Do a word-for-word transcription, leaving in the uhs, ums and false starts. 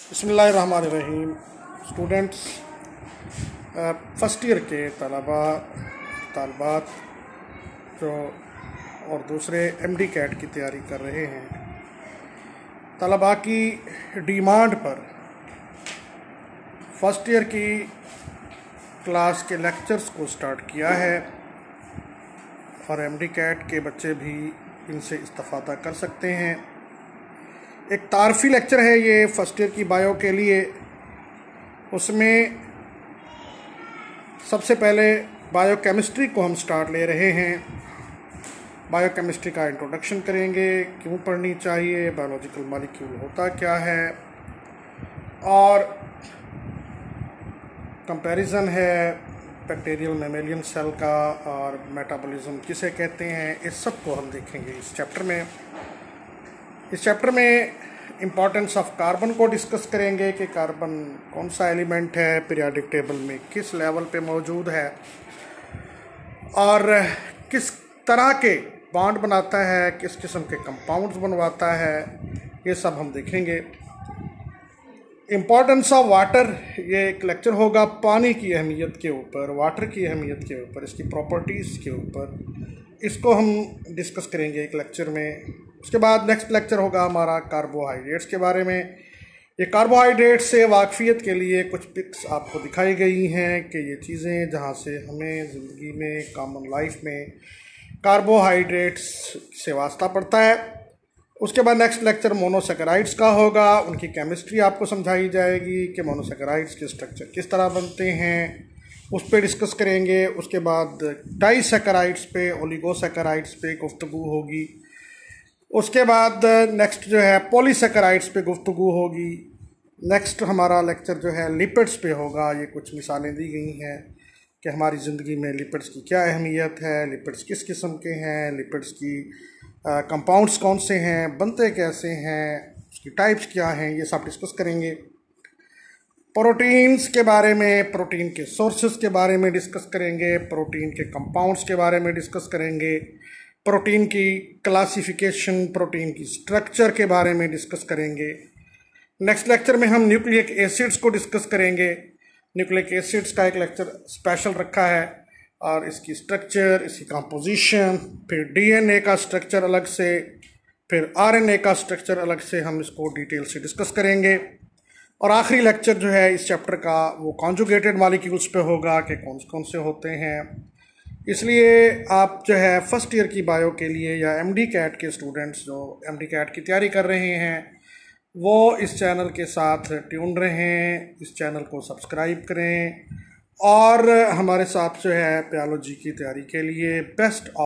बिस्मिल्लाहिर्रहमानिर्रहीम। Students, first year के तलबा तालबात जो और दूसरे एम डी कैट की तैयारी कर रहे हैं, तलबा की डिमांड पर फ़र्स्ट ईयर की क्लास के लेक्चर्स को स्टार्ट किया है और एम डी कैट के बच्चे भी इनसे इस्तिफ़ादा कर सकते हैं। एक तारफ़ी लेक्चर है ये फ़र्स्ट ईयर की बायो के लिए। उसमें सबसे पहले बायो केमिस्ट्री को हम स्टार्ट ले रहे हैं। बायो केमिस्ट्री का इंट्रोडक्शन करेंगे, क्यों पढ़नी चाहिए, बायोलॉजिकल मॉलिक्यूल होता क्या है, और कंपैरिजन है बैक्टीरियल मैमेलियन सेल का और मेटाबॉलिज्म किसे कहते हैं। इस सब को हम देखेंगे इस चैप्टर में। इस चैप्टर में इम्पॉर्टेंस ऑफ कार्बन को डिस्कस करेंगे कि कार्बन कौन सा एलिमेंट है, पीरियोडिक टेबल में किस लेवल पे मौजूद है और किस तरह के बॉन्ड बनाता है, किस किस्म के कंपाउंड्स बनवाता है, ये सब हम देखेंगे। इम्पॉर्टेंस ऑफ वाटर, ये एक लेक्चर होगा पानी की अहमियत के ऊपर, वाटर की अहमियत के ऊपर, इसकी प्रॉपर्टीज़ के ऊपर। इसको हम डिस्कस करेंगे एक लेक्चर में। उसके बाद नेक्स्ट लेक्चर होगा हमारा कार्बोहाइड्रेट्स के बारे में। ये कार्बोहाइड्रेट्स से वाकफियत के लिए कुछ पिक्स आपको दिखाई गई हैं कि ये चीज़ें जहाँ से हमें ज़िंदगी में, कॉमन लाइफ में कार्बोहाइड्रेट्स से वास्ता पड़ता है। उसके बाद नेक्स्ट लेक्चर मोनोसेकेराइड्स का होगा। उनकी केमिस्ट्री आपको समझाई जाएगी कि मोनोसेकेराइड्स के स्ट्रक्चर किस तरह बनते हैं, उस पर डिस्कस करेंगे। उसके बाद डाइसेकेराइड्स पे, ओलिगोसेकेराइड्स पे गुफ्तगू होगी। उसके बाद नेक्स्ट जो है पॉलीसेकेराइड्स पे गुफ्तगू होगी। नेक्स्ट हमारा लेक्चर जो है लिपिड्स पे होगा। ये कुछ मिसालें दी गई हैं कि हमारी ज़िंदगी में लिपिड्स की क्या अहमियत है, लिपिड्स किस किस्म के हैं, लिपिड्स की कंपाउंड्स कौन से हैं, बनते कैसे हैं, उसकी टाइप्स क्या हैं, ये सब डिस्कस करेंगे। प्रोटीन्स के बारे में, प्रोटीन के सोर्सेज के बारे में डिस्कस करेंगे, प्रोटीन के कंपाउंड्स के बारे में डिस्कस करेंगे, प्रोटीन की क्लासिफिकेशन, प्रोटीन की स्ट्रक्चर के बारे में डिस्कस करेंगे। नेक्स्ट लेक्चर में हम न्यूक्लिक एसिड्स को डिस्कस करेंगे। न्यूक्लिक एसिड्स का एक लेक्चर स्पेशल रखा है और इसकी स्ट्रक्चर, इसकी कंपोजिशन, फिर डीएनए का स्ट्रक्चर अलग से, फिर आरएनए का स्ट्रक्चर अलग से, हम इसको डिटेल से डिस्कस करेंगे। और आखिरी लेक्चर जो है इस चैप्टर का वो कॉन्जुगेटेड मॉलिक्यूल्स पे होगा कि कौन कौन से होते हैं। इसलिए आप जो है फ़र्स्ट ईयर की बायो के लिए या एम डी कैट के स्टूडेंट्स जो एम डी कैट की तैयारी कर रहे हैं वो इस चैनल के साथ ट्यून रहें, इस चैनल को सब्सक्राइब करें और हमारे साथ जो है बायोलॉजी की तैयारी के लिए बेस्ट